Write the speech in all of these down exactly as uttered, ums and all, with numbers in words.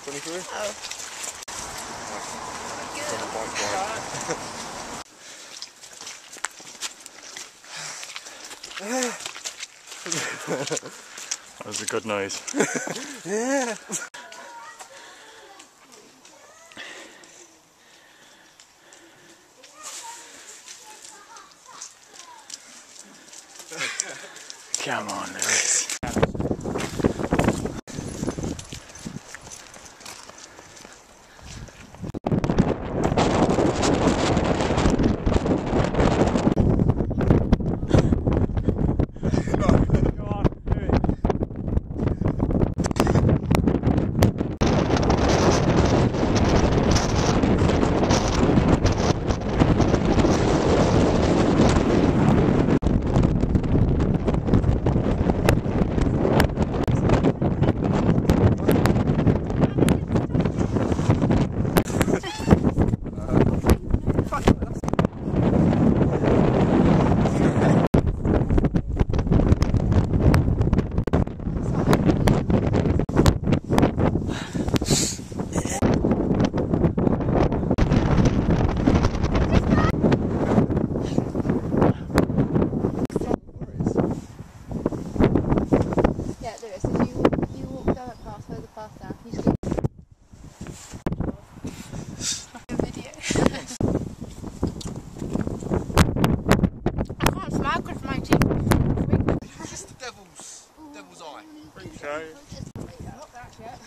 twenty-three. Oh. That was a good noise. Yeah. Come on, Lewis. Not that yet.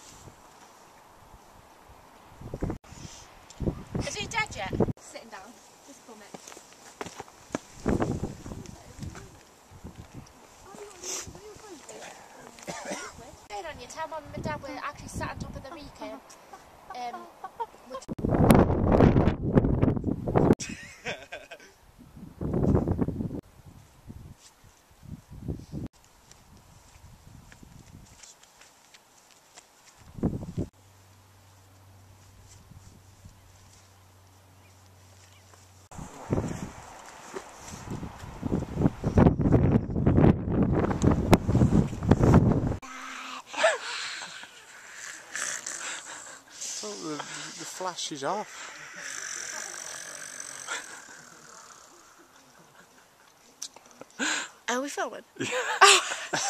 Is he dead yet? Sitting down. Just come it. Going on your time, Mum and Dad were actually sat on top of the Wrekin. Um, Oh, the, the flash is off. are we filming? Yeah.